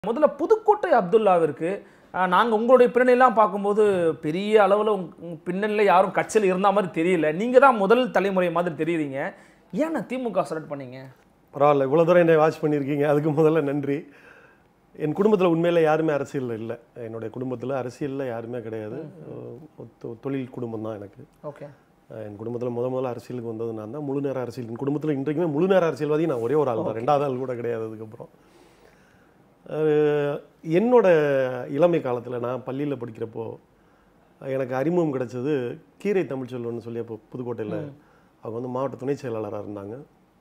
முதல்ல புதுக்கோட்டை அப்துல்லாவிற்கு நாங்கள் உங்களுடைய பின்னணியெல்லாம் பார்க்கும்போது பெரிய அளவில் பின்னணியில் யாரும் கட்சியில் இருந்த மாதிரி தெரியல. நீங்கள் தான் முதல் தலைமுறை மாதிரி தெரியுறீங்க. ஏன்னா திமுக செலக்ட் பண்ணீங்க? பரவாயில்ல, இவ்வளோ தூரம் என்னை வாட்ச் பண்ணியிருக்கீங்க, அதுக்கு முதல்ல நன்றி. என் குடும்பத்தில் உண்மையில் யாருமே அரசியலில் இல்லை. என்னுடைய குடும்பத்தில் அரசியலில் யாருமே கிடையாது. தொழில் குடும்பம் தான் எனக்கு. ஓகே. என் குடும்பத்தில் முதல்ல அரசியலுக்கு வந்தது நான் தான். முழு நேர அரசியல் என் குடும்பத்தில் இன்றைக்குமே முழு நேர அரசியல்வாதி நான் ஒரே ஒரு ஆள் தான். ரெண்டாவது ஆள் கூட கிடையாது. அதுக்கப்புறம் என்னோட இளமை காலத்தில் நான் பள்ளியில் படிக்கிறப்போ எனக்கு அறிமுகம் கிடைச்சது கீரை தமிழ்ச்செல்வன்னு சொல்லி அப்போ புதுக்கோட்டையில் அவங்க வந்து மாவட்ட துணை செயலாளராக இருந்தாங்க.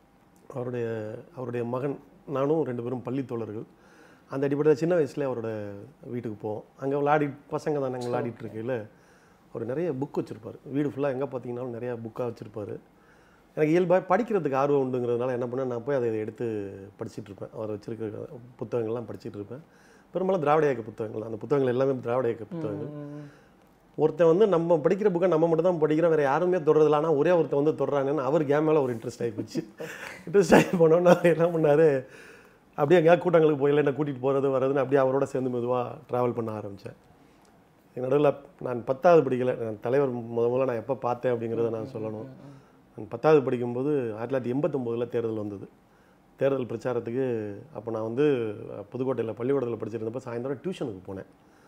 அவருடைய மகன் நானும் 2 பேரும் பள்ளி தோழர்கள். அந்த அடிப்படையில் சின்ன வயசுலேயே அவரோட வீட்டுக்கு போவோம். அங்கே பசங்க தான் நாங்கள் விளையாடிட்டு இருக்கையில் அவர் நிறைய புக் வச்சுருப்பார். வீடு ஃபுல்லாக எங்கே பார்த்தீங்கன்னாலும் நிறையா புக்காக வச்சுருப்பார். எனக்கு இயல்பாக படிக்கிறதுக்கு ஆர்வம் உண்டுங்கிறதுனால என்ன பண்ணேன், நான் போய் அதை எடுத்து படிச்சுட்டு இருப்பேன். அவர் வச்சுருக்க புத்தகங்கள்லாம் படிச்சுட்டு இருப்பேன். பெரும்பாலும் திராவிட இயக்க புத்தகங்கள். அந்த புத்தகங்கள் எல்லாமே திராவிட இயக்க புத்தகங்கள். ஒருத்தன் வந்து நம்ம படிக்கிற புக்கை நம்ம மட்டும் தான் படிக்கிறோம், வேறு யாருமே தொடரதில்ல. ஆனால் ஒரே ஒருத்தன் வந்து தொடறாங்கன்னு அவர் கேம் மேலே ஒரு இன்ட்ரெஸ்ட் ஆகி போச்சு. இன்ட்ரெஸ்ட் ஆகி போனோன்னா என்ன பண்ணார், அப்படியே எங்கேயா கூட்டங்களுக்கு போயில என்ன கூட்டிகிட்டு போகிறது வரதுன்னு அப்படியே அவரோட சேர்ந்து மெதுவாக ட்ராவல் பண்ண ஆரம்பித்தேன். நடுவில் நான் 10வது படிக்கலை. நான் தலைவர் முதல்ல நான் எப்போ பார்த்தேன் அப்படிங்கிறத நான் சொல்லணும். நான் 10வது படிக்கும்போது 1989 தேர்தல் வந்தது. தேர்தல் பிரச்சாரத்துக்கு அப்போ நான் வந்து புதுக்கோட்டையில் பள்ளிக்கூடத்தில் படிச்சிருந்தப்போ சாயந்தரம் டியூஷனுக்கு போனேன்.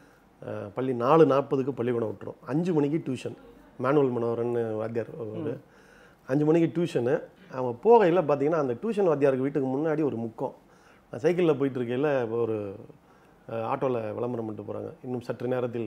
பள்ளி 4:40க்கு பள்ளிக்கூடம் விட்டுரும். 5 மணிக்கு டியூஷன். மேனுவல் மனோகரன் வாத்தியார் 5 மணிக்கு டியூஷனு. அவங்க போகையில் பார்த்தீங்கன்னா அந்த டியூஷன் வாத்தியாருக்கு வீட்டுக்கு முன்னாடி ஒரு முக்கம். நான் சைக்கிளில் போயிட்டு இருக்கையில் ஒரு ஆட்டோவில் விளம்பரம் பண்ணிட்டு போகிறாங்க. இன்னும் சற்று நேரத்தில்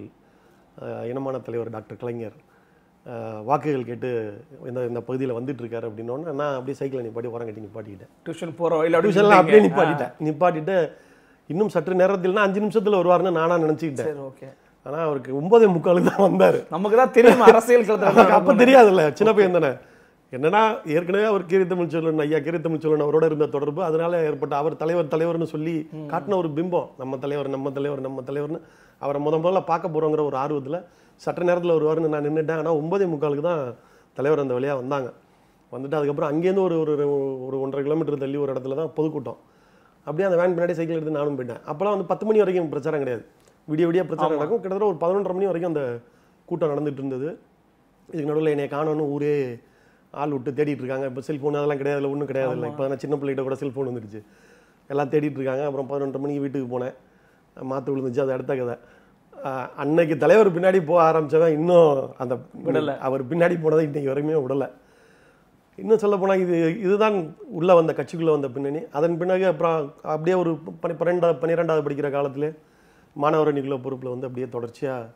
இனமான தலைவர் டாக்டர் கலைஞர் வாக்குகள் கேட்டு இந்த பகுதியில் வந்துட்டு இருக்காரு அப்படின்னோடனே நான் அப்படியே சைக்கிளில் நிப்பாட்டி உரம் கட்டி நிப்பாட்டிக்கிட்டேன். டியூஷன் போகிறோம் டியூஷன்லாம் அப்படியே நிப்பாட்டிட்டு இன்னும் சற்று நேரத்தில்னா 5 நிமிஷத்தில் வருவார்னு நானாக நினச்சிக்கிட்டேன். ஓகே. ஆனால் அவருக்கு 9:45 தான் வந்தார். நமக்கு தான் தெரியும் அரசியல் அப்போ தெரியாதுல்ல, சின்ன பையன் தானே. என்னன்னா ஏற்கனவே அவர் கீரை தமிழ்ச்செல்வன் ஐயா கீரை தமிழ்ச்செல்வன் அவரோட இருந்த தொடர்பு, அதனால ஏற்பட்ட அவர் தலைவர்னு சொல்லி காட்டின ஒரு பிம்பம், நம்ம தலைவர்னு அவரை முதல்ல பார்க்க போகிறோங்கிற ஒரு ஆர்வத்தில் சற்று நேரத்தில் வருவார்னு நான் நின்றுட்டேன். ஆனால் 9:45 தான் தலைவர் அந்த வழியாக வந்தாங்க. வந்துட்டு அதுக்கப்புறம் அங்கேருந்து ஒரு 1.5 கிலோமீட்டர் தள்ளி ஒரு இடத்துல தான் பொதுக்கூட்டம். அப்படியே அந்த வேன் பின்னாடி சைக்கிள் எடுத்து நானும் போயிட்டேன். அப்போலாம் வந்து 10 மணி வரைக்கும் பிரச்சாரம் கிடையாது, விடிய பிரச்சாரம் நடக்கும். கிட்டத்தட்ட ஒரு 11:30 மணி வரைக்கும் அந்த கூட்டம் நடந்துட்டு இருந்தது. இதுக்கு நடுவில் என்னை காணோன்னு ஊரே ஆள் விட்டு தேடிட்டு இருக்காங்க. இப்போ செல்ஃபோன் அதெல்லாம் கிடையாது, ஒன்றும் கிடையாது இல்லை. இப்போ நான் சின்ன பிள்ளைகிட்ட கூட செல்ஃபோன் வந்துடுச்சு, எல்லாம் தேடிட்டு இருக்காங்க. அப்புறம் 11:30 மணிக்கு வீட்டுக்கு போனேன். மாற்று விழுந்துச்சு, அது அடுத்த கதை. அன்னைக்கு தலைவர் பின்னாடி போக ஆரம்பித்தவன் இன்னும் அந்த விடலை. அவர் பின்னாடி போனதை இன்றைக்கு வரைக்குமே விடலை. இன்னும் சொல்ல போனால் இதுதான் உள்ளே வந்த கட்சிக்குள்ளே வந்த பின்னணி. அதன் பின்னாடி அப்புறம் அப்படியே ஒரு 12வது படிக்கிற காலத்திலே மாணவர் அணிக்குள்ள பொறுப்பில் வந்து அப்படியே தொடர்ச்சியாக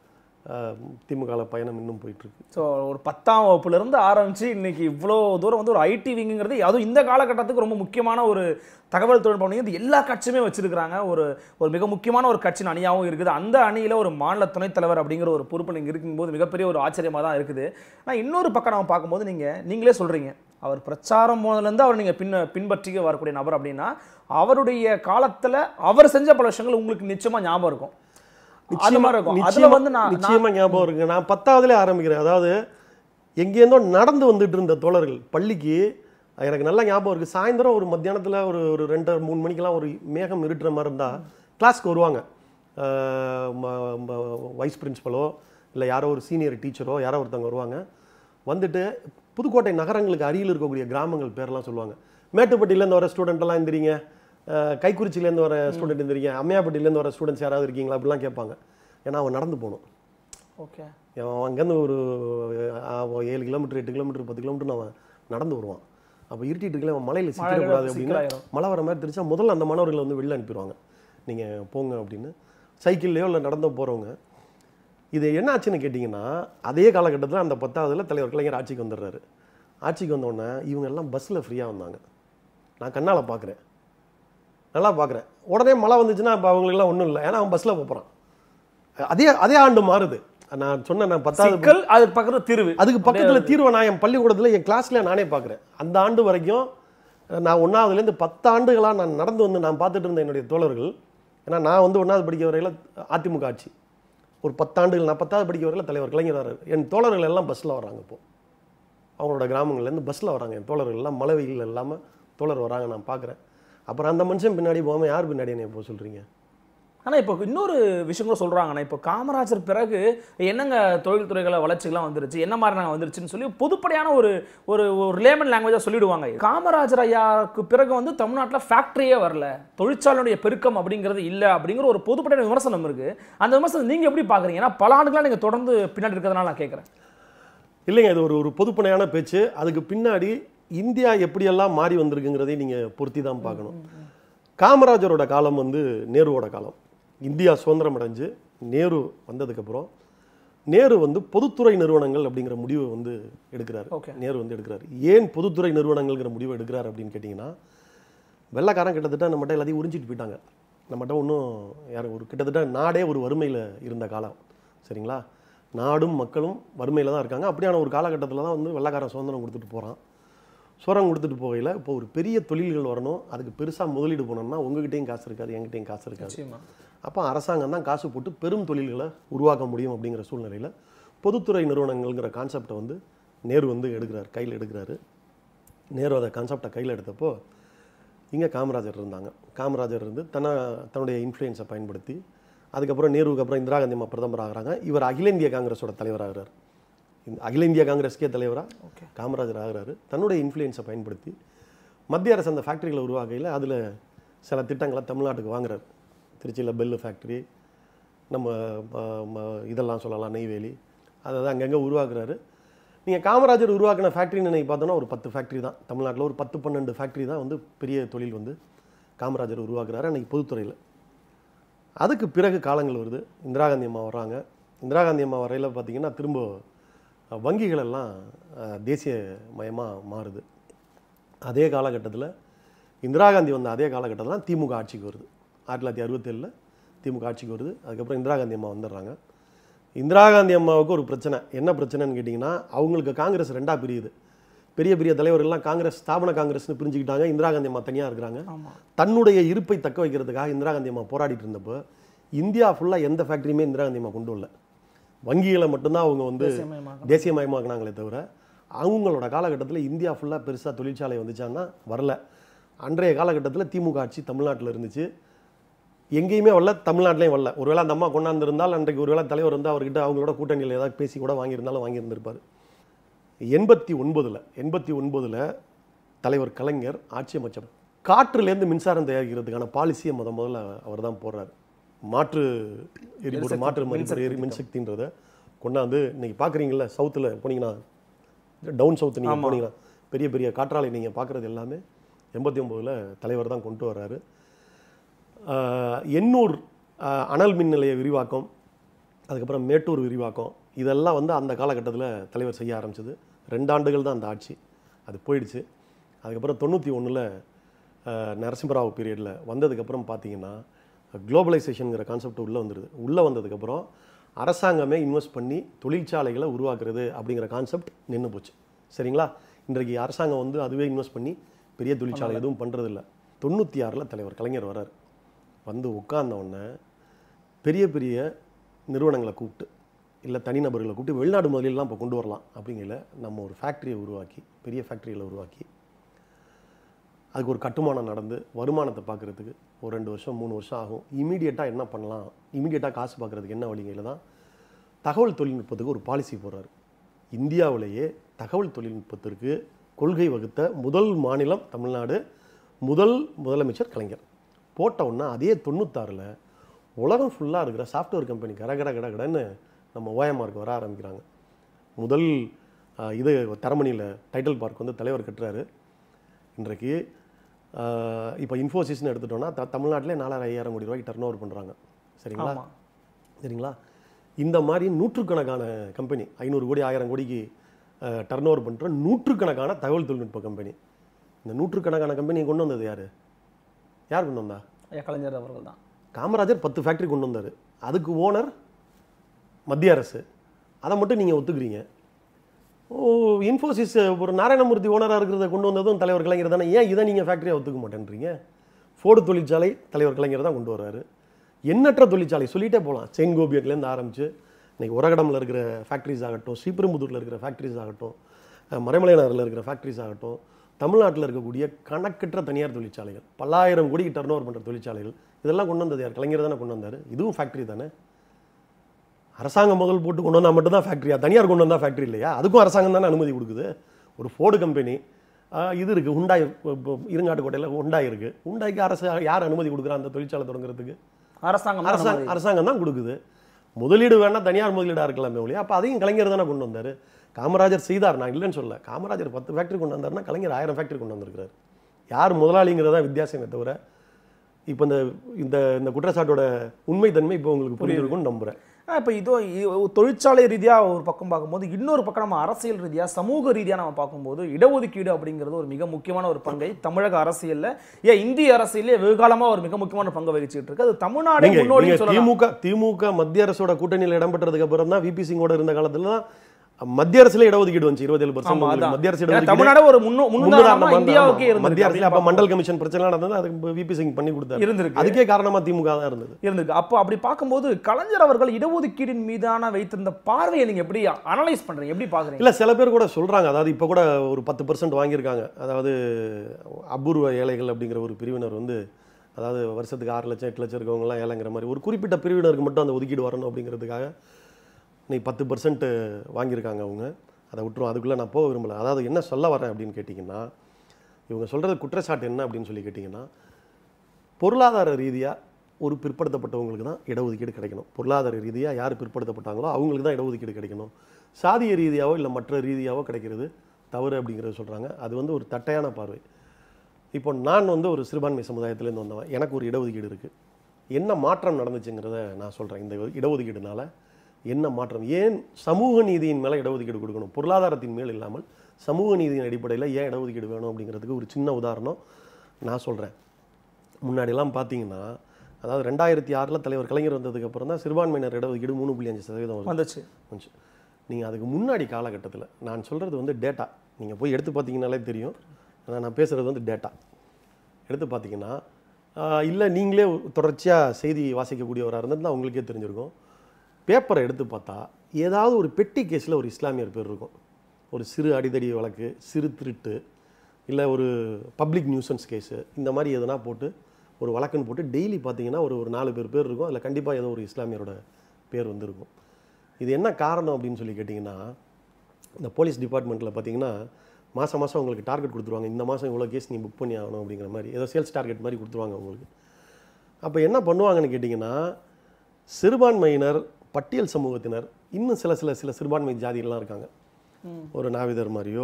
திமுக பயணம் இன்னும் போயிட்டுருக்கு. ஸோ ஒரு 10ஆம் வகுப்புலேருந்து ஆரம்பித்து இன்னைக்கு இவ்வளோ தூரம் வந்து ஒரு ஐடி விங்குங்கிறது அதுவும் இந்த காலகட்டத்துக்கு ரொம்ப முக்கியமான ஒரு தகவல் தொழில்நுட்பம் இது எல்லா கட்சியுமே வச்சுருக்கிறாங்க. ஒரு மிக முக்கியமான ஒரு கட்சியின் அணியாகவும் இருக்குது. அந்த அணியில் ஒரு மாநில துணைத் தலைவர் அப்படிங்கிற ஒரு பொறுப்பு நீங்கள் இருக்கும்போது மிகப்பெரிய ஒரு ஆச்சரியமாக தான் இருக்குது. ஆனால் இன்னொரு பக்கம் நம்ம பார்க்கும்போது நீங்களே சொல்கிறீங்க, அவர் பிரச்சாரம் போதுலேருந்து அவர் நீங்கள் பின்பற்றி வரக்கூடிய நபர் அப்படின்னா அவருடைய காலத்தில் அவர் செஞ்ச பல விஷயங்கள் உங்களுக்கு நிச்சயமாக ஞாபகம் இருக்கும். நிச்சயமா ஞாபகம் இருக்கு. நான் 10வதுல ஆரம்பிக்கிறேன். அதாவது எங்கேருந்தோ நடந்து வந்துட்டு இருந்த தோழர்கள் பள்ளிக்கு எனக்கு நல்லா ஞாபகம் இருக்குது. சாயந்தரம் ஒரு மத்தியானத்தில் ஒரு 2-3 மணிக்கெல்லாம் ஒரு மேகம் இருட்டுற மாதிரி இருந்தால் கிளாஸ்க்கு வருவாங்க. வைஸ் பிரின்சிபலோ இல்லை யாரோ ஒரு சீனியர் டீச்சரோ யாரோ ஒருத்தவங்க வருவாங்க. வந்துட்டு புதுக்கோட்டை நகரங்களுக்கு அருகில் இருக்கக்கூடிய கிராமங்கள் பேரெல்லாம் சொல்லுவாங்க. மேட்டுப்பட்டியிலேருந்து வர ஸ்டூடெண்ட்டெல்லாம் எந்திரிங்க, கைக்குறிச்சிலேருந்து வர ஸ்டூடெண்ட் இருந்திருக்கீங்க, அம்மையாப்பட்டியிலேருந்து வர ஸ்டூடெண்ட்ஸ் யாராவது இருக்கீங்களா அப்படிலாம் கேட்பாங்க. ஏன்னா அவன் நடந்து போகணும். ஓகே. அவன் அங்கேருந்து ஒரு 7 கிலோமீட்டர் 8 கிலோமீட்டர் 10 கிலோமீட்டர் அவன் நடந்து வருவான். அப்போ இருட்டிட்டு இருக்கல அவன் மலையில் சிக்கிடக்கூடாது அப்படின்னு மழை வர மாதிரி தெரிஞ்சா முதல்ல அந்த மாணவர்களை வந்து வெளில அனுப்பிடுவாங்க, நீங்கள் போங்க அப்படின்னு. சைக்கிள்லையோ இல்லை நடந்து போகிறவங்க. இது என்ன ஆச்சுன்னு கேட்டிங்கன்னா அதே காலகட்டத்தில் அந்த 10வதுல தலைவர் கலைஞர் ஆட்சிக்கு வந்துடுறாரு. ஆட்சிக்கு வந்தோடனே இவங்க எல்லாம் பஸ்ஸில் ஃப்ரீயாக வந்தாங்க. நான் கண்ணால் பார்க்குறேன், நல்லா பார்க்குறேன். உடனே மழை வந்துச்சுன்னா இப்போ அவங்களுக்குலாம் ஒன்றும் இல்லை, ஏன்னா அவன் பஸ்ஸில் போகிறான். அதே ஆண்டு மாறுது. நான் சொன்னேன், நான் 10வது அதுக்கு பக்கத்தில் தீர்வு, அதுக்கு பக்கத்தில் தீர்வை நான் என் பள்ளிக்கூடத்தில் என் கிளாஸில் நானே பார்க்குறேன். அந்த ஆண்டு வரைக்கும் நான் 1வதுலேருந்து 10 ஆண்டுகளாக நான் நடந்து வந்து நான் பார்த்துட்டு இருந்த என்னுடைய தோழர்கள். ஏன்னா நான் வந்து 1வது படிக்க வரையில் அதிமுக ஆட்சி, ஒரு 10 ஆண்டுகள். நான் 10வது படிக்க வரையில் தலைவர் கலைஞர் வர்றாரு. என் தோழர்கள் எல்லாம் பஸ்ஸில் வராங்க. இப்போது அவங்களோட கிராமங்கள்லேருந்து பஸ்ஸில் வராங்க. என் தோழர்கள் எல்லாம் மழை வெயில் இல்லாமல் தோழர் வராங்க, நான் பார்க்குறேன். அப்புறம் அந்த மனுஷன் பின்னாடி போகாமல் யார் பின்னாடி என்னை போக சொல்கிறீங்க? ஆனால் இப்போ இன்னொரு விஷயம் கூட சொல்கிறாங்கண்ணா, இப்போ காமராஜர் பிறகு என்னங்க தொழில்துறைகளை வளர்ச்சிகள்லாம் வந்துருச்சு, என்ன மாதிரி நாங்கள் வந்துருச்சுன்னு சொல்லி பொதுப்படையான ஒரு ஒரு ஒரு லேமன் லாங்குவேஜாக சொல்லிடுவாங்க. காமராஜர் ஐயாவுக்கு பிறகு வந்து தமிழ்நாட்டில் ஃபேக்ட்ரியே வரல, தொழிற்சாலையுடைய பெருக்கம் அப்படிங்கிறது இல்லை அப்படிங்கிற ஒரு பொதுப்படையான விமர்சனம் இருக்குது. அந்த விமர்சனம் நீங்கள் எப்படி பார்க்குறீங்க? ஏன்னா பல ஆண்டுகளாக நீங்கள் தொடர்ந்து பின்னாடி இருக்கிறதுனால நான் கேட்குறேன். இல்லைங்க, இது ஒரு பொதுப்படையான பேச்சு. அதுக்கு பின்னாடி இந்தியா எப்படியெல்லாம் மாறி வந்திருக்குங்கிறதை நீங்கள் பொருத்தி தான் பார்க்கணும். காமராஜரோட காலம் வந்து நேருவோட காலம். இந்தியா சுதந்திரம் அடைஞ்சு நேரு வந்ததுக்கப்புறம் நேரு வந்து பொதுத்துறை நிறுவனங்கள் அப்படிங்கிற முடிவை வந்து எடுக்கிறாரு. நேரு வந்து எடுக்கிறாரு. ஏன் பொதுத்துறை நிறுவனங்கள்ங்கிற முடிவை எடுக்கிறார் அப்படின்னு கேட்டிங்கன்னா, வெள்ளைக்காரன் கிட்டத்தட்ட நம்மகிட்ட எல்லாத்தையும் உறிஞ்சிட்டு போயிட்டாங்க. நம்மகிட்ட ஒன்றும் யாரும் கிட்டத்தட்ட நாடே ஒரு வறுமையில் இருந்த காலம். சரிங்களா? நாடும் மக்களும் வறுமையில் தான் இருக்காங்க. அப்படியான ஒரு காலகட்டத்தில் தான் வந்து வெள்ளைக்காரன் சுதந்திரம் கொடுத்துட்டு போகிறான். சுரம் கொடுத்துட்டு போகையில் இப்போ ஒரு பெரிய தொழில்கள் வரணும், அதுக்கு பெருசாக முதலீடு போனோம்னா உங்ககிட்டையும் காசு இருக்காது, எங்கிட்டையும் காசு இருக்காது. அப்போ அரசாங்கம் தான் காசு போட்டு பெரும் தொழில்களை உருவாக்க முடியும். அப்படிங்கிற சூழ்நிலையில் பொதுத்துறை நிறுவனங்கள்ங்கிற கான்செப்டை வந்து நேரு வந்து கையில் எடுக்கிறாரு. நேரு அதை கான்செப்டை கையில் எடுத்தப்போ இங்கே காமராஜர் இருந்தாங்க. காமராஜர் இருந்து தன்னுடைய இன்ஃப்ளூயன்ஸை பயன்படுத்தி அதுக்கப்புறம் நேருவுக்கு அப்புறம் இந்திரா காந்தி அம்மா பிரதமர் ஆகிறாங்க. இவர் அகில இந்திய காங்கிரஸோட தலைவராகிறார். அகில இந்திய காங்கிரஸ்க்கே தலைவராக காமராஜர் ஆகிறாரு. தன்னுடைய இன்ஃப்ளூயன்ஸை பயன்படுத்தி மத்திய அரசு அந்த ஃபேக்ட்ரிகளை உருவாக்கையில் அதில் சில திட்டங்களை தமிழ்நாட்டுக்கு வாங்குறாரு. திருச்சியில் பெல்லு ஃபேக்ட்ரி, நம்ம இதெல்லாம் சொல்லலாம், நெய்வேலி, அதை அங்கங்கே உருவாக்குறாரு. நீங்கள் காமராஜர் உருவாக்கின ஃபேக்ட்ரின்னு நீங்கள் பார்த்தோன்னா ஒரு 10 ஃபேக்ட்ரி தான் தமிழ்நாட்டில். ஒரு 10-12 ஃபேக்ட்ரி தான் வந்து பெரிய தொழில் வந்து காமராஜர் உருவாக்குறாரு அன்றைக்கி பொதுத்துறையில். அதுக்கு பிறகு காலங்கள் வருது. இந்திரா காந்தி அம்மா வர்றாங்க. இந்திரா காந்தி அம்மா வரையில் பார்த்திங்கன்னா திரும்ப வங்கிகள் எல்லாம் தேசிய மயமாக மாறுது. அதே காலகட்டத்தில் இந்திரா காந்தி வந்த அதே காலகட்டத்தில் திமுக ஆட்சிக்கு வருது. 1967 திமுக ஆட்சிக்கு வருது. அதுக்கப்புறம் இந்திரா காந்தி அம்மா வந்துடுறாங்க. இந்திரா காந்தி அம்மாவுக்கு ஒரு பிரச்சனை. என்ன பிரச்சனைன்னு கேட்டிங்கன்னா, அவங்களுக்கு காங்கிரஸ் 2ஆக பிரியுது. பெரிய பெரிய தலைவர்கள்லாம் காங்கிரஸ் ஸ்தாபன காங்கிரஸ்னு பிரிஞ்சுக்கிட்டாங்க. இந்திரா காந்தி அம்மா தனியாக இருக்கிறாங்க. தன்னுடைய இருப்பை தக்க வைக்கிறதுக்காக இந்திரா காந்தி அம்மா போராடிட்டு இருந்தப்போ இந்தியா ஃபுல்லாக எந்த ஃபேக்ட்ரியுமே இந்திரா காந்தி அம்மா கொண்டு வரல. வங்கிகளை மட்டும்தான் அவங்க வந்து தேசியமயமாக்குனாங்களே தவிர அவங்களோட காலகட்டத்தில் இந்தியா ஃபுல்லாக பெருசாக தொழிற்சாலை வந்துச்சான்னா வரல. அன்றைய காலகட்டத்தில் திமுக ஆட்சி தமிழ்நாட்டில் இருந்துச்சு. எங்கேயுமே வரல, தமிழ்நாட்டிலையும் வரல. ஒருவேளை அந்த அம்மா கொண்டாந்துருந்தால் அன்றைக்கு ஒருவேளை தலைவர் இருந்தால் அவர்கிட்ட அவங்களோட கூட்டணியில் ஏதாவது பேசி கூட வாங்கியிருந்தாலும் வாங்கியிருந்திருப்பார். 89 தலைவர் கலைஞர் ஆட்சி அமைச்சர் காற்றுலேருந்து மின்சாரம் தயாரிக்கிறதுக்கான பாலிசியை முதல்ல அவர் தான் போடுறாரு. மாற்று எரிபொருள், மாற்று மின்சக்தின்றதை கொண்டாந்து இன்னைக்கு பார்க்குறீங்களா, சவுத்தில் போனீங்கன்னா, டவுன் சவுத்து நீங்கள் போனீங்கன்னா பெரிய பெரிய காற்றாலை நீங்கள் பார்க்குறது எல்லாமே 89 தலைவர் தான் கொண்டு வர்றாரு. எண்ணூர் அனல் மின் நிலைய விரிவாக்கம், அதுக்கப்புறம் மேட்டூர் விரிவாக்கம், இதெல்லாம் வந்து அந்த காலகட்டத்தில் தலைவர் செய்ய ஆரம்பிச்சது. 2 ஆண்டுகள் தான் அந்த ஆட்சி, அது போயிடுச்சு. அதுக்கப்புறம் 91 நரசிம்மராவ் பீரியடில் வந்ததுக்கப்புறம் பார்த்தீங்கன்னா குளோபலைசேஷனுங்கிற கான்செப்ட் உள்ளே வந்துடுது. உள்ளே வந்ததுக்கப்புறம் அரசாங்கமே இன்வெஸ்ட் பண்ணி தொழிற்சாலைகளை உருவாக்குறது அப்படிங்கிற கான்செப்ட் நின்று போச்சு. சரிங்களா? இன்றைக்கு அரசாங்கம் வந்து அதுவே இன்வெஸ்ட் பண்ணி பெரிய தொழிற்சாலை எதுவும் பண்ணுறதில்ல. 96 தலைவர் கலைஞர் வர்றார். வந்து உட்கார்ந்த உடனே பெரிய பெரிய நிறுவனங்களை கூப்பிட்டு இல்லை தனிநபர்களை கூப்பிட்டு வெளிநாடு முதலீடுலாம் இப்போ கொண்டு வரலாம் அப்படிங்கிற நம்ம ஒரு ஃபேக்ட்ரியை உருவாக்கி, பெரிய ஃபேக்ட்ரிகளை உருவாக்கி அதுக்கு ஒரு கட்டுமானம் நடந்து வருமானத்தை பார்க்குறதுக்கு ஒரு 2 வருஷம் 3 வருஷம் ஆகும். இமீடியட்டாக என்ன பண்ணலாம், இமீடியட்டாக காசு பார்க்குறதுக்கு என்ன வழிகையில் தான் தகவல் தொழில்நுட்பத்துக்கு ஒரு பாலிசி போடுறாரு. இந்தியாவிலேயே தகவல் தொழில்நுட்பத்திற்கு கொள்கை வகுத்த முதல் மாநிலம் தமிழ்நாடு, முதலமைச்சர் கலைஞர். போட்ட உடனே அதே 96 உலகம் ஃபுல்லாக இருக்கிற சாஃப்ட்வேர் கம்பெனி கடன்னு நம்ம ஓஎம்ஆருக்கு வர ஆரம்பிக்கிறாங்க. முதல் இது தரமணியில் டைட்டில் பார்க் வந்து தலைவர் கட்டுறாரு. இன்றைக்கு இப்போ இன்ஃபோசிஸ்ன்னு எடுத்துட்டோம்னா தமிழ்நாட்டிலே 4,500 கோடி ரூபாய்க்கு டர்ன் ஓவர் பண்ணுறாங்க. சரிங்களா? இந்த மாதிரி நூற்றுக்கணக்கான கம்பெனி 500 கோடி 1000 கோடிக்கு டர்ன் ஓவர் பண்ணுற நூற்றுக்கணக்கான தகவல் தொழில்நுட்ப கம்பெனி. இந்த நூற்றுக்கணக்கான கம்பெனியை கொண்டு வந்தது யார் கொண்டு வந்தா? கலைஞர் அவர்கள் தான். காமராஜர் 10 ஃபேக்ட்ரி கொண்டு வந்தார். அதுக்கு ஓனர் மத்திய அரசு. அதை மட்டும் நீங்கள் ஒத்துக்கிறீங்க. இன்ஃபோசிஸ் ஒரு நாராயணமூர்த்தி ஓனராக இருக்கிறத கொண்டு வந்ததும் தலைவர் கலைஞர் தானே. ஏன் இதை நீங்கள் ஃபேக்ட்ரியாக ஒத்துக்க மாட்டேன்றீங்க? ஃபோர்டு தொழிற்சாலை தலைவர் கலைஞர் தான் கொண்டு வர்றாரு. எண்ணற்ற தொழிற்சாலை சொல்லிகிட்டே போகலாம். செயின் கோபியட்லேருந்து ஆரம்பித்து இன்றைக்கி உரகடமில் இருக்கிற ஃபேக்ட்ரிஸ் ஆகட்டும், ஸ்ரீபெரும்புதூரில் இருக்கிற ஃபேக்ட்ரிஸ் ஆகட்டும், மறைமலைநகரில் இருக்கிற ஃபேக்ட்ரிஸ் ஆகட்டும், தமிழ்நாட்டில் இருக்கக்கூடிய கணக்கற்ற தனியார் தொழிற்சாலைகள், பல்லாயிரம் கோடிக்கு டர்ன் ஓவர் பண்ணுற தொழிற்சாலைகள் இதெல்லாம் கொண்டு வந்தது யார்? கலைஞர் தானே கொண்டு வந்தார். இதுவும் ஃபேக்ட்ரி தானே. அரசாங்கம் முதல் போட்டு கொண்டு வந்தால் மட்டும்தான் ஃபேக்ட்ரியா? தனியார் கொண்டு வந்தால் ஃபேக்ட்ரி இல்லையா? அதுக்கும் அரசாங்கம் தானே அனுமதி கொடுக்குது. ஒரு ஃபோர்டு கம்பெனி இது இருக்குது, ஹுண்டாய் இருங்காட்டுக்கோட்டையில் ஹுண்டாய் இருக்குது. ஹுண்டாய்க்கு அரசு யார் அனுமதி கொடுக்குறா அந்த தொழிற்சாலை தொடங்குறதுக்கு? அரசாங்கம் தான் கொடுக்குது. முதலீடு வேணால் தனியார் முதலீடாக இருக்கலாமே ஒழிய. அப்போ அதையும் கலைஞர் தானே கொண்டு வந்தார். காமராஜர் செய்தார், நான் இல்லைன்னு சொல்ல. காமராஜர் 10 ஃபேக்ட்ரி கொண்டு வந்தார்னா கலைஞர் 1000 ஃபேக்ட்ரி கொண்டு வந்திருக்கிறார். யார் முதலாளிங்கிறதா வித்தியாசமே தவிர இப்போ இந்த குற்றச்சாட்டோட உண்மைத்தன்மை இப்போ உங்களுக்கு புரிஞ்சிருக்கும்னு நம்புகிறேன். இப்போ இதோ தொழிற்சாலை ரீதியாக ஒரு பக்கம் பார்க்கும்போது, இன்னொரு பக்கம் நம்ம அரசியல் ரீதியாக சமூக ரீதியாக நம்ம பார்க்கும்போது இடஒதுக்கீடு அப்படிங்கிறது ஒரு மிக முக்கியமான ஒரு பங்கை தமிழக அரசியலில், இந்திய அரசியலே வெகுகாலமாக ஒரு மிக முக்கியமான பங்கு வகிச்சுட்டு இருக்கு. அது தமிழ்நாடு முன்னோடி. திமுக மத்திய அரசோட கூட்டணியில் இடம்பெற்றதுக்கு அப்புறம் தான் விபி சிங்கோட இருந்த காலத்துல தான் மத்திய அரசுல இடஒதுக்கீடு வந்து 27%. மத்திய அரசு தமிழ்நாடு ஒரு இந்தியாவுக்கே இருந்தது. மத்திய அரசுல அப்ப மண்டல் கமிஷன் பிரச்சனை நடந்தது, அதுக்கு விபி சிங் பண்ணி கொடுத்தாரு. அதுக்கே காரணமா திமுக தான் இருந்தது. அப்போ அப்படி பார்க்கும்போது கலைஞர் அவர்கள் இடஒதுக்கீடின் மீதான வைத்திருந்த பார்வையை நீங்க எப்படி அனலைஸ் பண்றீங்க, எப்படி பாக்குறீங்க? இல்ல சில பேர் கூட சொல்றாங்க, அதாவது இப்ப கூட ஒரு 10% வாங்கியிருக்காங்க. அதாவது அபூர்வ ஏழைகள் அப்படிங்கிற ஒரு பிரிவினர் வந்து, அதாவது வருஷத்துக்கு 6 லட்சம் 8 லட்சம் இருக்கவங்க எல்லாம் ஏழைங்கிற மாதிரி ஒரு குறிப்பிட்ட பிரிவினருக்கு மட்டும் அந்த ஒதுக்கீடு வரணும் அப்படிங்கிறதுக்காக நீ 10% வாங்கியிருக்காங்க அவங்க. அதை விட்டுரும், அதுக்குள்ளே நான் போக விரும்பலை. அதாவது என்ன சொல்ல வரேன் அப்படின்னு கேட்டிங்கன்னா, இவங்க சொல்கிறது குற்றச்சாட்டு என்ன அப்படின்னு சொல்லி கேட்டிங்கன்னா, பொருளாதார ரீதியாக ஒரு பிற்படுத்தப்பட்டவங்களுக்கு தான் இடஒதுக்கீடு கிடைக்கணும். பொருளாதார ரீதியாக யார் பிற்படுத்தப்பட்டாங்களோ அவங்களுக்கு தான் இடஒதுக்கீடு கிடைக்கணும். சாதிய ரீதியாவோ இல்லை மற்ற ரீதியாவோ கிடைக்கிறது தவறு அப்படிங்கிறத சொல்கிறாங்க. அது வந்து ஒரு தட்டையான பார்வை. இப்போ நான் வந்து ஒரு சிறுபான்மை சமுதாயத்திலேருந்து வந்தவன், எனக்கு ஒரு இடஒதுக்கீடு இருக்குது. என்ன மாற்றம் நடந்துச்சுங்கிறத நான் சொல்கிறேன். இந்த இடஒதுக்கீடுனால என்ன மாற்றம், ஏன் சமூக நீதியின் மேலே இடஒதுக்கீடு கொடுக்கணும், பொருளாதாரத்தின் மேல் இல்லாமல் சமூக நீதியின் அடிப்படையில் ஏன் இடஒதுக்கீடு வேணும் அப்படிங்கிறதுக்கு ஒரு சின்ன உதாரணம் நான் சொல்கிறேன். முன்னாடிலாம் பார்த்தீங்கன்னா, அதாவது 2006 தலைவர் கலைஞர் வந்ததுக்கப்புறம் தான் சிறுபான்மையினர் இடஒதுக்கீடு 3.5% வந்துச்சு. நீங்கள் அதுக்கு முன்னாடி காலகட்டத்தில், நான் சொல்கிறது வந்து டேட்டா, நீங்கள் போய் எடுத்து பார்த்தீங்கன்னாலே தெரியும். ஆனால் நான் பேசுகிறது வந்து டேட்டா எடுத்து பார்த்தீங்கன்னா, இல்லை நீங்களே தொடர்ச்சியாக செய்தி வாசிக்கக்கூடியவராக இருந்ததுன்னா உங்களுக்கே தெரிஞ்சிருக்கும். பேப்பரை எடுத்து பார்த்தா ஏதாவது ஒரு பெட்டி கேஸில் ஒரு இஸ்லாமியர் பேர் இருக்கும். ஒரு சிறு அடிதடி வழக்கு, சிறு திருட்டு, இல்லை ஒரு பப்ளிக் நியூசன்ஸ் கேஸு, இந்த மாதிரி எதனா போட்டு ஒரு வழக்குன்னு போட்டு டெய்லி பார்த்தீங்கன்னா ஒரு 4 பேர் இருக்கும். அதில் கண்டிப்பாக ஏதோ ஒரு இஸ்லாமியரோட பேர் வந்துருக்கும். இது என்ன காரணம் அப்படின்னு சொல்லி கேட்டிங்கன்னா, இந்த போலீஸ் டிபார்ட்மெண்ட்டில் பார்த்தீங்கன்னா மாதம் உங்களுக்கு டார்கெட் கொடுத்துருவாங்க. இந்த மாதம் இவ்வளோ கேஸ் நீ புக் பண்ணி ஆகணும் அப்படிங்கிற மாதிரி ஏதோ சேல்ஸ் டார்கெட் மாதிரி கொடுத்துருவாங்க உங்களுக்கு. அப்போ என்ன பண்ணுவாங்கன்னு கேட்டிங்கன்னா, சிறுபான்மையினர், பட்டியல் சமூகத்தினர், இன்னும் சில சிறுபான்மை ஜாதிகள்லாம் இருக்காங்க. ஒரு நாவிதர் மாதிரியோ,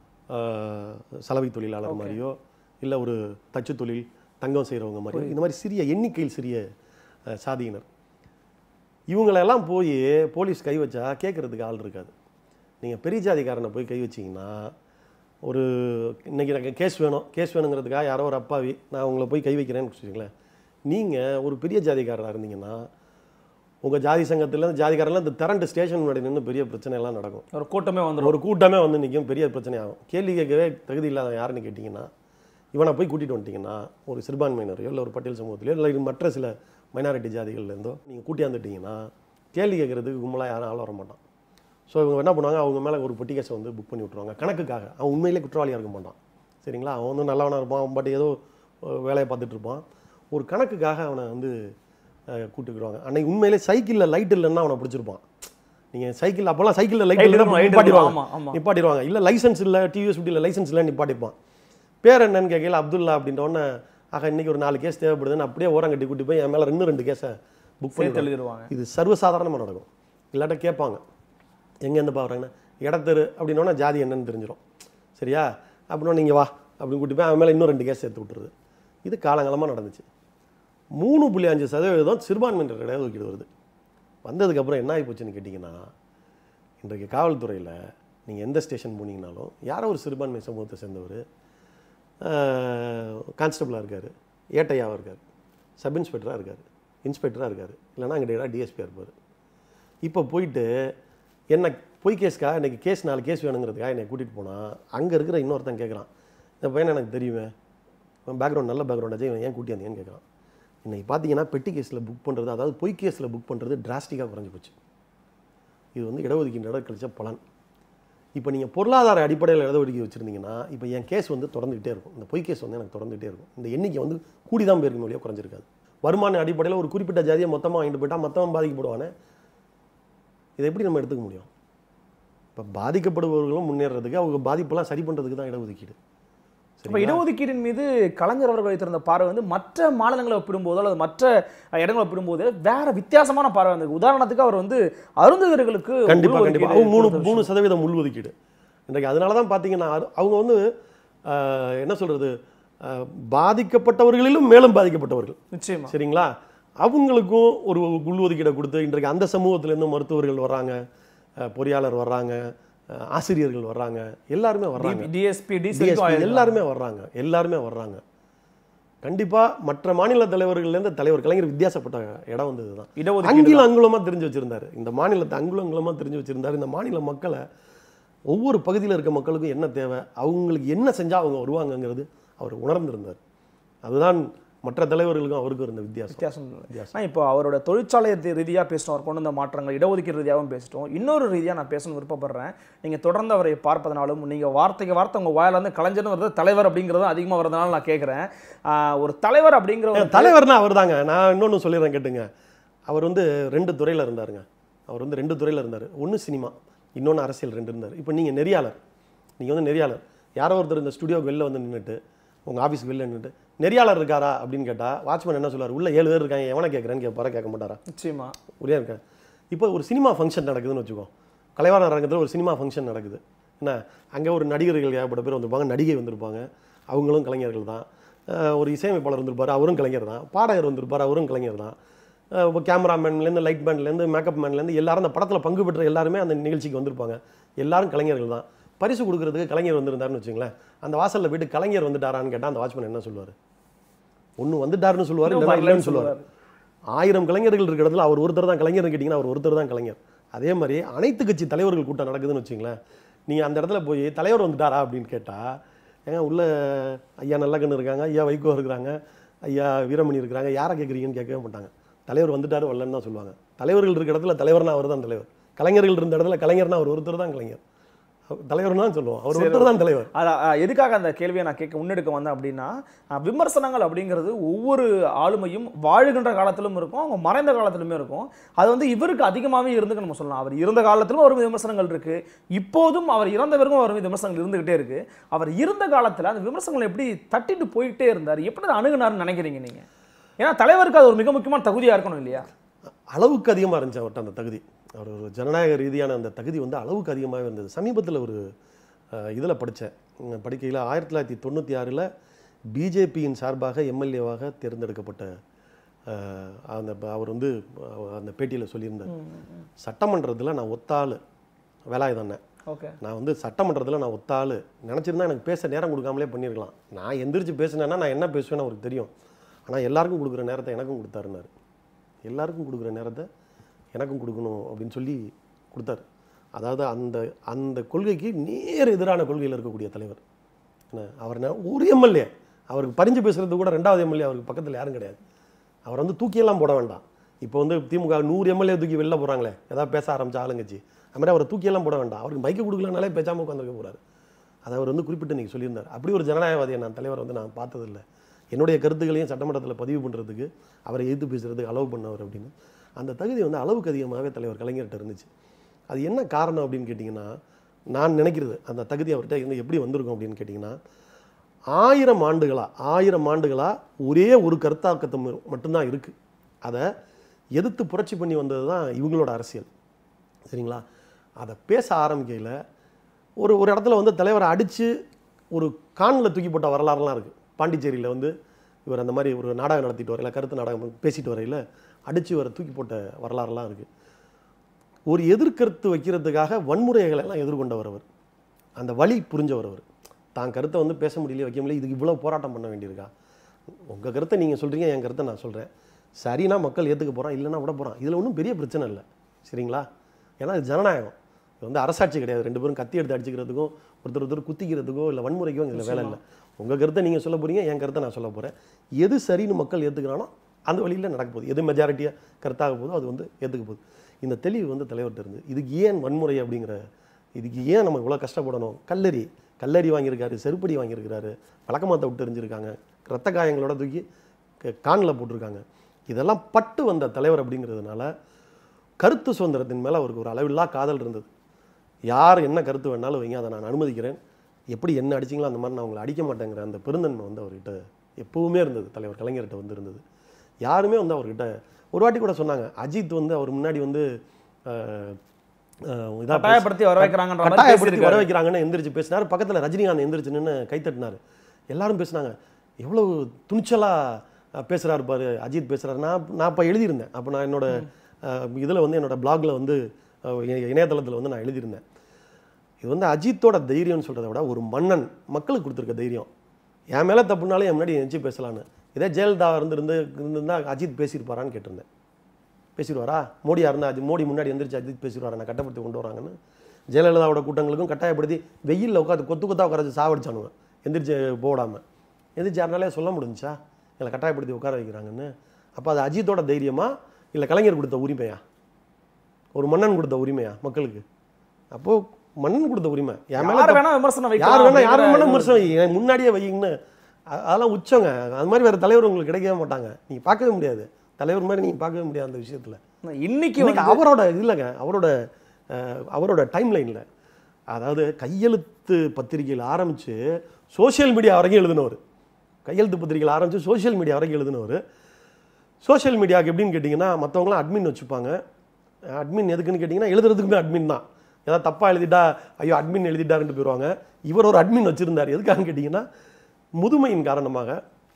சலவை தொழிலாளர் மாதிரியோ, இல்லை ஒரு தச்சு தொழில் தங்கம் செய்கிறவங்க மாதிரியோ, இந்த மாதிரி சிறிய எண்ணிக்கையில் சிறிய சாதியினர், இவங்களெல்லாம் போய் போலீஸ் கை வச்சா கேட்குறதுக்கு ஆள் இருக்காது. நீங்கள் பெரிய ஜாதிக்காரனை போய் கை வச்சிங்கன்னா, ஒரு இன்றைக்கி எனக்கு கேஸ் வேணுங்கிறதுக்காக யாரோ ஒரு அப்பாவி நான் உங்களை போய் கை வைக்கிறேன்னு வச்சுக்கோங்களேன். நீங்கள் ஒரு பெரிய ஜாதிக்காரராக இருந்தீங்கன்னா, உங்கள் ஜாதி சங்கத்தில் ஜாதிக்காரெல்லாம் இந்த திரண்டு ஸ்டேஷன் முன்னாடி நின்று பெரிய பிரச்சனையெல்லாம் நடக்கும். ஒரு கூட்டமே வந்து நிற்கும், பெரிய பிரச்சனை ஆகும். கேள்வி கேட்கவே தகுதி இல்லாத யாருன்னு கேட்டிங்கன்னா, இவனை போய் கூட்டிகிட்டு வந்துட்டிங்கன்னா, ஒரு சிறுபான்மையினரையோ இல்லை ஒரு பட்டியல் சமூகத்திலையோ இல்லை மற்ற சில மைனாரிட்டி ஜாதிகள்லேருந்தோ நீங்கள் கூட்டியாந்துட்டிங்கன்னா கேள்வி கேட்குறதுக்கு கும்பலாக யாரும் ஆள் வர மாட்டான். ஸோ இவங்க என்ன பண்ணுவாங்க, அவங்க மேலே ஒரு பொட்டி கேஸை வந்து புக் பண்ணி விட்ருவாங்க கணக்குக்காக. அவன் உண்மையிலே குற்றவாளியாக இருக்க மாட்டான், சரிங்களா? அவன் வந்து நல்லவனாக இருப்பான், பட் ஏதோ வேலையை பார்த்துட்டு இருப்பான். ஒரு கணக்குக்காக அவனை வந்து கூட்டுக்குருவாங்க. அன்னைக்கு உண்மையிலே சைக்கிளில் லைட் இல்லைன்னா அவனை பிடிச்சிருப்பான். நீங்கள் சைக்கிள் அப்போல்லாம் சைக்கிளில் லைட் இல்லைன்னா நிப்பாட்டிடுவாங்க. இல்லை லைசன்ஸ் இல்லை, டிவிஎஸ் இல்லை லைசன்ஸ் இல்லை, நிப்பாட்டிப்பான். பேர் என்னன்னு கேட்கல அப்துல்லா அப்படின்றவொன்னே, ஆக இன்றைக்கி ஒரு 4 கேஸ் தேவைப்படுதுன்னு அப்படியே ஓரங்கட்டி கூட்டி போய் என் மேலே 2 கேஸை புக் பண்ணி எழுதிடுவாங்க. இது சர்வசாதாரணமாக நடக்கும். இல்லாட்ட கேட்பாங்க, எங்கேருந்து பார்க்குறாங்கன்னா இடத்தரு அப்படின்னோன்னா ஜாதி என்னன்னு தெரிஞ்சிடும், சரியா? அப்படின்னா நீங்கள் வா அப்படின்னு கூட்டி போய் அவன் மேலே இன்னும் 2 கேஸ் சேர்த்து விட்டுருது. இது காலங்காலமாக நடந்துச்சு. 3.5% சிறுபான்மையினர் இடஒதுக்கீடு வருது. வந்ததுக்கப்புறம் என்ன ஆகி போச்சுன்னு கேட்டிங்கன்னா, இன்றைக்கு காவல்துறையில் நீங்கள் எந்த ஸ்டேஷன் போனீங்கனாலும் யாரோ ஒரு சிறுபான்மை சமூகத்தை சேர்ந்தவர் கான்ஸ்டபிளாக இருக்கார், ஏட்டையாவாக இருக்கார், சப் இன்ஸ்பெக்டராக இருக்கார், இன்ஸ்பெக்டராக இருக்கார், இல்லைனா அங்கே டிஎஸ்பியாக இருப்பார். இப்போ போயிட்டு என்ன பொய் கேஸ்க்காக இன்றைக்கி 4 கேஸ் வேணுங்கிறதுக்காக என்னை கூட்டிகிட்டு போனால் அங்கே இருக்கிற இன்னொருத்தன் கேட்குறான், இந்த பையனை எனக்கு தெரியுமே, பேக்ரவுண்ட் நல்ல பேக்ரவுண்டாக இவன் ஏன் கூட்டியாந்தேன்னு கேட்குறான். இன்றைக்கி பார்த்தீங்கன்னா பெட்டி கேஸில் புக் பண்ணுறது, அதாவது பொய் கேஸில் புக் பண்ணுறது டிராஸ்டிக்காக குறைஞ்சி போச்சு. இது வந்து இடஒதுக்கீடு கழிச்ச பலன். இப்போ நீங்கள் பொருளாதார அடிப்படையில் இடஒதுக்கீடு வச்சுருந்தீங்கன்னா, இப்போ என் கேஸ் வந்து தொடர்ந்துகிட்டே இருக்கும். இந்த பொய் கேஸ் வந்து எனக்கு தொடர்ந்துகிட்டே இருக்கும். இந்த எண்ணிக்கை வந்து கூடி தான் போயிருக்கும் வழியாக குறைஞ்சிருக்காது. வருமான அடிப்படையில் ஒரு குறிப்பிட்ட ஜாதியை மொத்தமாக வாங்கிட்டு போயிட்டா மொத்தமாக பாதிக்கப்படுவானே. இதை எப்படி நம்ம எடுத்துக்க முடியும்? இப்போ பாதிக்கப்படுபவர்களும் முன்னேறதுக்கு அவங்க பாதிப்பெல்லாம் சரி பண்ணுறதுக்கு தான் இடஒதுக்கீடு. இப்போ இடஒதுக்கீட்டின் மீது கலைஞர் அவர்கள் வைத்திருந்த பார்வை வந்து மற்ற மாநிலங்களை ஒப்பிடும்போதோ அல்லது மற்ற இடங்களை ஒப்பிடும்போது வேற வித்தியாசமான பார்வை இருந்தது. உதாரணத்துக்கு அவர் வந்து அருந்ததியர்களுக்கு கண்டிப்பாக 3% உள்ஒதுக்கீடு இன்றைக்கு. அதனால தான் பார்த்தீங்கன்னா அவங்க வந்து என்ன சொல்றது, பாதிக்கப்பட்டவர்களிலும் மேலும் பாதிக்கப்பட்டவர்கள் நிச்சயமா சரிங்களா, அவங்களுக்கும் ஒரு உள்ஒதுக்கீடை கொடுத்து இன்றைக்கு அந்த சமூகத்திலேருந்து மருத்துவர்கள் வர்றாங்க, பொறியாளர் வர்றாங்க, ஆசிரியர்கள் வர்றாங்க, எல்லாருமே வர்றாங்க, எல்லாருமே வர்றாங்க. கண்டிப்பா மற்ற மாநில தலைவர்கள்லேருந்து தலைவர் கலைஞர் வித்தியாசப்பட்ட இடம் வந்து இதுதான். அங்கில அங்குலமா தெரிஞ்சு வச்சிருந்தாரு. இந்த மாநிலத்தை அங்குலமா தெரிஞ்சு வச்சிருந்தாரு. இந்த மாநில மக்களை, ஒவ்வொரு பகுதியில் இருக்க மக்களுக்கும் என்ன தேவை, அவங்களுக்கு என்ன செஞ்சா அவங்க வருவாங்கங்கிறது அவர் உணர்ந்திருந்தார். அதுதான் மற்ற தலைவர்களுக்கும் அவருக்கும் இருந்த வித்தியாசம். இப்போ அவரோட தொழிற்சாலை ரீதியாக பேசிட்டோம், அவர் கொண்டு வந்த மாற்றங்கள், இடஒதுக்கீடு ரீதியாகவும் பேசிட்டோம். இன்னொரு ரீதியாக நான் பேசணும் விருப்பப்படுறேன். நீங்கள் தொடர்ந்து அவரை பார்ப்பதனாலும் நீங்கள் வார்த்தைக்கு வார்த்தை உங்கள் வாயிலிருந்து கலைஞர்னு வருது, தலைவர் அப்படிங்கிறது அதிகமாக வரதுனால நான் கேட்குறேன். ஒரு தலைவர் அப்படிங்கிற தலைவர்னா அவர் தாங்க. நான் இன்னொன்று சொல்லிடுறேன் கேட்டுங்க. அவர் வந்து 2 துறையில் இருந்தாருங்க. அவர் வந்து 2 துறையில் இருந்தார். ஒன்று சினிமா, இன்னொன்று அரசியல், 2 இருந்தார். இப்போ நீங்கள் நெறியாளர், நீங்கள் வந்து நெறியாளர். யாரோ ஒருத்தர் இந்த ஸ்டுடியோக்கு வெளில வந்து நின்றுட்டு, உங்கள் ஆஃபீஸ்க்கு வெளில நின்றுட்டு நெறியாளர் இருக்காரா அப்படின்னு கேட்டால் வாட்ச்மேன் என்ன சொல்லுவார், உள்ள 7 பேர் இருக்காங்க, எவனை கேட்குறேன்னு கேட்க மாட்டாரா? நிச்சயமா ஒரே இருக்கேன். இப்போ ஒரு சினிமா ஃபங்க்ஷன் நடக்குதுன்னு வச்சுக்கோ, கலைவாணர் அரங்கத்தில் ஒரு சினிமா ஃபங்க்ஷன் நடக்குது என்ன, அங்கே ஒரு நடிகர்கள் ஏகப்பட்ட பேர் வந்திருப்பாங்க, நடிகை வந்திருப்பாங்க, அவங்களும் கலைஞர்கள் தான். ஒரு இசையமைப்பாளர் வந்திருப்பார், அவரும் கலைஞர் தான். பாடகர் வந்திருப்பார், அவரும் கலைஞர் தான். இப்போ கேமராமேன்லேருந்து லைட் மேன்லேருந்து மேக்கப் மேன்லேருந்து எல்லாரும் அந்த படத்தில் பங்கு பெற்ற எல்லாருமே அந்த நிகழ்ச்சிக்கு வந்திருப்பாங்க. எல்லாரும் கலைஞர்கள் தான். பரிசு கொடுக்குறதுக்கு கலைஞர் வந்திருந்தாருன்னு வச்சுங்களேன். அந்த வாசலில் போய்ட்டு கலைஞர் வந்துட்டாரான்னு கேட்டால் அந்த வாட்ச்மேன் என்ன சொல்லுவார்? ஒன்று வந்துட்டாருன்னு சொல்லுவார், இல்லைன்னு சொல்லுவார். 1000 கலைஞர்கள் இருக்கிற இடத்துல அவர் ஒருத்தர் தான் கலைஞர்னு கேட்டிங்கன்னா அவர் ஒருத்தர் தான் கலைஞர். அதே மாதிரி அனைத்து கட்சி தலைவர்கள் கூட்டம் நடக்குதுன்னு வச்சுங்களேன். நீங்கள் அந்த இடத்துல போய் தலைவர் வந்துட்டாரா அப்படின்னு கேட்டால், ஏங்க உள்ள ஐயா நல்லக்கண்ணு இருக்காங்க, ஐயா வைகோ இருக்கிறாங்க, ஐயா வீரமணி இருக்கிறாங்க, யாரை கேட்குறீங்கன்னு கேட்கவே மாட்டாங்க. தலைவர் வந்துட்டாரு வரலன்னு தான் சொல்லுவாங்க. தலைவர்கள் இருக்கிற இடத்துல தலைவர்னா அவர் தான் தலைவர். கலைஞர்கள் இருந்த இடத்துல கலைஞர்னா அவர் ஒருத்தர் தான் கலைஞர். தலைவர் தான் சொல்லுவோம், அவர் ஒருத்தர் தான் தலைவர். எதுக்காக அந்த கேள்வியை நான் முன்னெடுக்க வந்தேன் அப்படின்னா, விமர்சனங்கள் அப்படிங்கிறது ஒவ்வொரு ஆளுமையும் வாழுகின்ற காலத்திலும் இருக்கும், அவங்க மறைந்த காலத்திலுமே இருக்கும். அது வந்து இவருக்கு அதிகமாகவே இருந்துக்கு நம்ம சொல்லலாம். அவர் இருந்த காலத்திலும் அவர் விமர்சனங்கள் இருக்கு, இப்போதும் அவர் இறந்த பிறகும் அவர் விமர்சனங்கள் இருந்துகிட்டே இருக்கு. அவர் இருந்த காலத்தில் அந்த விமர்சனங்களை எப்படி தட்டிட்டு போயிட்டே இருந்தார், எப்படி அணுகுனார்னு நினைக்கிறீங்க நீங்க? ஏன்னா தலைவருக்கு அது ஒரு மிக முக்கியமான தகுதியாக இருக்கணும் இல்லையா? அளவுக்கு அதிகமாக இருந்துச்சு அவர்கிட்ட அந்த தகுதி. அவர் ஒரு ஜனநாயக ரீதியான அந்த தகுதி வந்து அளவுக்கு அதிகமாக இருந்தது. சமீபத்தில் ஒரு இதில் படிக்கையில் 1996 பிஜேபியின் சார்பாக எம்எல்ஏவாக தேர்ந்தெடுக்கப்பட்ட அவர் வந்து அந்த பேட்டியில் சொல்லியிருந்தார், சட்டமன்றத்தில் நான் ஒத்தாள் வேலாயுதண்ணே, நான் வந்து சட்டமன்றத்தில் நான் ஒத்தாள் நினச்சிருந்தா எனக்கு பேச நேரம் கொடுக்காமலே பண்ணியிருக்கலாம். நான் எந்திரிச்சு பேசினேன்னா நான் என்ன பேசுவேன்னு அவருக்கு தெரியும். ஆனால் எல்லாருக்கும் கொடுக்குற நேரத்தை எனக்கும் கொடுத்தாருன்னாரு. எல்லாருக்கும் கொடுக்குற நேரத்தை எனக்கும் கொடுக்கணும் அப்படின்னு சொல்லி கொடுத்தாரு. அதாவது அந்த அந்த கொள்கைக்கு நேர் எதிரான கொள்கையில் இருக்கக்கூடிய தலைவர் என்ன. அவர் ஒரு எம்எல்ஏ அவருக்கு பறிஞ்சு பேசுறது கூட 2வது எம்எல்ஏ அவருக்கு பக்கத்தில் யாரும் கிடையாது. அவர் வந்து தூக்கியெல்லாம் போட வேண்டாம். இப்போ வந்து திமுக 100 எம்எல்ஏ தூக்கி வெளில போகிறாங்களே, ஏதாவது பேச ஆரம்பிச்ச ஆளுங்கட்சி, அது மாதிரி அவரை தூக்கியெல்லாம் போட வேண்டாம். அவருக்கு மைக்கு கொடுக்கலனாலே பேசாமல் உட்காந்துருக்க போகிறாரு. அதை அவர் வந்து குறிப்பிட்டு நீங்கள் சொல்லியிருந்தார். அப்படி ஒரு ஜனநாயகவாதியை நான் தலைவர் வந்து நான் பார்த்ததில்லை. என்னுடைய கருத்துக்களையும் சட்டமன்றத்தில் பதிவு பண்ணுறதுக்கு, அவரை எதிர்த்து பேசுறதுக்கு அலோவ் பண்ணவர் அப்படின்னு அந்த தகுதி வந்து அளவுக்கு அதிகமாகவே தலைவர் கலைஞர்கிட்ட இருந்துச்சு. அது என்ன காரணம் அப்படின்னு கேட்டிங்கன்னா, நான் நினைக்கிறது அந்த தகுதி அவர்கிட்ட இருந்து எப்படி வந்திருக்கும் அப்படின்னு கேட்டிங்கன்னா, 1000 ஆண்டுகளாக ஒரே ஒரு கருத்தாக்கத்தை மட்டும்தான் இருக்குது. அதை எதிர்த்து புரட்சி பண்ணி வந்தது தான் இவங்களோட அரசியல் சரிங்களா. அதை பேச ஆரம்பிக்கையில் ஒரு இடத்துல வந்து தலைவரை அடித்து ஒரு காணில் தூக்கி போட்ட வரலாறுலாம் இருக்குது. பாண்டிச்சேரியில் வந்து இவர் அந்த மாதிரி ஒரு நாடகம் நடத்திட்டு வரையில், கருத்து நாடகம் பேசிட்டு வரையில் அடித்து இவரை தூக்கி போட்ட வரலாறுலாம் இருக்குது. ஒரு எதிர்கருத்து வைக்கிறதுக்காக வன்முறைகளை எல்லாம் எதிர்கொண்டவர் அவர். அந்த வழி புரிஞ்சவர் அவர். தான் கருத்தை வந்து பேச முடியல, வைக்க முடியல, இதுக்கு இவ்வளோ போராட்டம் பண்ண வேண்டியிருக்கா? உங்கள் கருத்தை நீங்கள் சொல்கிறீங்க, என் கருத்தை நான் சொல்கிறேன், சரினா மக்கள் ஏற்றுக்க போகிறான், இல்லைன்னா விட போகிறான். இதில் ஒன்றும் பெரிய பிரச்சனை இல்லை சரிங்களா. ஏன்னா இது ஜனநாயகம், இது வந்து அரசாட்சி கிடையாது. 2 பேரும் கத்தி எடுத்து அடிச்சுக்கிறதுக்கோ ஒருத்தர் குத்திக்கிறதுக்கோ இல்லை வன்முறைக்கோ இதில் வேலை இல்லை. உங்கள் கருத்தை நீங்கள் சொல்ல போகிறீங்க, என் கருத்தை நான் சொல்ல போகிறேன். எது சரின்னு மக்கள் ஏற்றுக்கிறானோ அந்த வழியில் நடக்க போகுது. எது மெஜாரிட்டியாக கருத்தாக போதோ அது வந்து ஏற்றுக்க போகுது. இந்த தெளிவு வந்து தலைவர்கிட்ட இருந்து, இதுக்கு ஏன் வன்முறை அப்படிங்கிற, இதுக்கு ஏன் நம்ம இவ்வளோ கஷ்டப்படணும்? கல்லறி வாங்கியிருக்காரு, செருப்படி வாங்கியிருக்கிறாரு, விளக்கமாத்த விட்டு எரிஞ்சிருக்காங்க, ரத்த காயங்களோட தூக்கி காணில் போட்டிருக்காங்க. இதெல்லாம் பட்டு வந்த தலைவர் அப்படிங்கிறதுனால கருத்து சுதந்திரத்தின் மேலே அவருக்கு ஒரு அளவில்லா காதல் இருந்தது. யார் என்ன கருத்து வேணாலும் வைங்க, அதை நான் அனுமதிக்கிறேன், எப்படி என்ன அடிச்சிங்களோ அந்த மாதிரி நான் உங்களை அடிக்க மாட்டேங்கிற அந்த பெருந்தன்மை வந்து அவர்கிட்ட எப்பவுமே இருந்தது. தலைவர் கலைஞர்கிட்ட வந்து இருந்தது. யாருமே வந்து அவர்கிட்ட ஒரு வாட்டி கூட சொன்னாங்க, அஜித் வந்து அவர் முன்னாடி வந்து கட்டாயப்படுத்தி வர வைக்கிறாங்கன்னு எந்திரிச்சு பேசினார். பக்கத்தில் ரஜினிகாந்த் எந்திரிச்சு நின்று கைத்தட்டினார். எல்லாரும் பேசினாங்க, எவ்வளவு துணிச்சலாக பேசுகிறாரு பாரு அஜித் பேசுகிறாரு. நான் இப்போ எழுதியிருந்தேன். அப்போ நான் என்னோட இதில் வந்து என்னோட பிளாகில் வந்து இணையதளத்தில் வந்து நான் எழுதியிருந்தேன். இது வந்து அஜித்தோட தைரியம்னு சொல்கிறத விட ஒரு மன்னன் மக்களுக்கு கொடுத்துருக்க தைரியம். என் மேலே தப்புனாலும் என் முன்னாடி நினச்சி பேசலான்னு. இதே ஜெயலலிதா இருந்திருந்தால் அஜித் பேசியிருப்பாரான்னு கேட்டிருந்தேன். பேசிடுவாரா? மோடியாக இருந்தால் மோடி முன்னாடி எந்திரிச்சு அஜித் பேசிடுவாரா நான் கட்டப்படுத்தி கொண்டு வராங்கன்னு? ஜெயலலிதாவோட கூட்டங்களுக்கும் கட்டாயப்படுத்தி வெயிலில் உட்காந்து கொத்து உட்கார சாவடிச்சானுங்க எந்திரிச்சு போடாமல். எந்திரிச்சு யாருனாலே சொல்ல முடிஞ்சா எங்களை கட்டாயப்படுத்தி உட்கார வைக்கிறாங்கன்னு? அப்போ அது அஜித்தோட தைரியமா இல்லை கலைஞர் கொடுத்த உரிமையா? ஒரு மன்னன் கொடுத்த உரிமையா மக்களுக்கு? அப்போது மன்னன் கொடுத்த உரிமை. என் மேலே யார் வேணா விமர்சனம் முன்னாடியே வைங்கன்னு. அதெல்லாம் உச்சங்க. அது மாதிரி வேறு தலைவர் உங்களுக்கு கிடைக்கவே மாட்டாங்க. நீங்கள் பார்க்கவே முடியாது. தலைவர் மாதிரி நீங்கள் பார்க்கவே முடியாது அந்த விஷயத்தில். இன்னைக்கு அவரோட இல்லைங்க, அவரோட டைம் லைனில், அதாவது கையெழுத்து பத்திரிகையில் ஆரம்பித்து சோஷியல் மீடியா வரைக்கும் எழுதினவர். கையெழுத்து பத்திரிகையில் ஆரம்பித்து சோஷியல் மீடியா வரைக்கும் எழுதினவர். சோஷியல் மீடியாவுக்கு எப்படின்னு கேட்டிங்கன்னா, மற்றவங்களாம் அட்மின் வச்சுப்பாங்க. அட்மின் எதுக்குன்னு கேட்டிங்கன்னா எழுதுறதுக்குமே அட்மின் தான். ஏதாவது தப்பாக எழுதிட்டா ஐயோ அட்மின் எழுதிட்டாருன்ட்டு போயிடுவாங்க. இவர் ஒரு அட்மின் வச்சுருந்தார். எதுக்காகன்னு கேட்டிங்கன்னா, முதுமையின் காரணமாக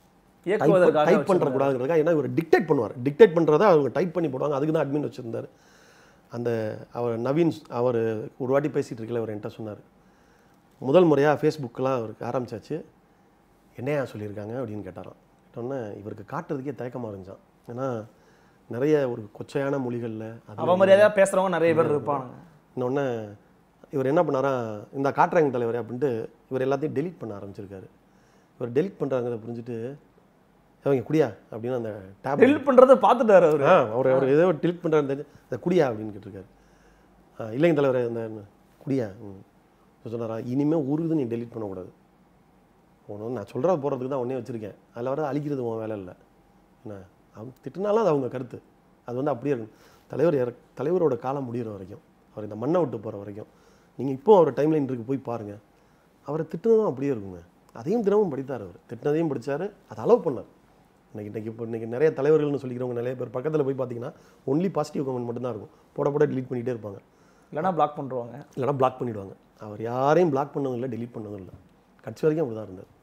டைப் பண்ணுறக்கூடாதுங்கிறதுக்காக. ஏன்னா இவர் டிக்டேட் பண்ணுவார். டிக்டேட் பண்ணுறதை அவங்க டைப் பண்ணி போடுவாங்க. அதுக்கு தான் அட்மின் வச்சுருந்தார். அந்த அவர் நவீன் அவர் ஒரு வாட்டி பேசிகிட்டு இருக்கல, அவர் என்கிட்ட சொன்னார், முதல் முறையாக ஃபேஸ்புக்கெலாம் அவருக்கு ஆரம்பிச்சாச்சு, என்னையா சொல்லியிருக்காங்க அப்படின்னு கேட்டாராம். கேட்டோன்னே இவருக்கு காட்டுறதுக்கே தயக்கமாக இருந்துச்சான். ஏன்னா நிறைய ஒரு கொச்சையான மொழிகளில் அவமரியாதையாக பேசுகிறவங்க நிறைய பேர் இருப்பாங்க. இன்னொன்று இவர் என்ன பண்ணாரா, இந்த காட்டுறாங்க தலைவர் அப்படின்ட்டு இவர் எல்லாத்தையும் டெலிட் பண்ண ஆரம்பிச்சிருக்காரு. இவர் டெலிட் பண்ணுறாங்கிறத புரிஞ்சுட்டு அவங்க குடியா அப்படின்னு அந்த டேப் டெலிட் பண்ணுறதை பார்த்துட்டாரு அவர். அவர் ஏதோ டெலிட் பண்ணுறாரு, அந்த குடியா அப்படின்னு கேட்டிருக்காரு. இல்லைங்க தலைவர் அந்த குடியா சொன்னாரா, இனிமேல் ஒரு இது நீ டெலிட் பண்ணக்கூடாது. ஒன்று நான் சொல்கிற போகிறதுக்கு தான் ஒன்றே வச்சுருக்கேன். அதில் வர அழிக்கிறது உன் வேலை இல்லை. என்ன அவங்க திட்டினாலும் அது அவங்க கருத்து. அது வந்து அப்படியே இருக்கும். தலைவரோட காலம் முடிகிற வரைக்கும், அவர் இந்த மண்ணை விட்டு போகிற வரைக்கும், நீங்கள் இப்போ அவர் டைம்லைன் இருக்கு போய் பாருங்கள். அவரை திட்டுனதும் அப்படியே இருக்குங்க. அதையும் தினமும் படித்தார். அவர் திட்டினதையும் படித்தார், அதை அலோவ் பண்ணார். இன்றைக்கி நிறைய தலைவர்கள்னு சொல்லிக்கிறவங்க நிறைய பேர் பக்கத்தில் போய் பார்த்தீங்கன்னா ஒன்லி பாசிட்டிவ் கமெண்ட் மட்டும்தான் இருக்கும். போட டிலீட் பண்ணிகிட்டே இருப்பாங்க. இல்லைனா பிளாக் பண்ணுவாங்க. இல்லைனா பிளாக் பண்ணிவிடுவாங்க. அவர் யாரையும் பிளாக் பண்ணதும் இல்லை, டெலீட் பண்ணதும் இல்லை. கட்சி வரைக்கும் அப்படி தான் இருந்தார்.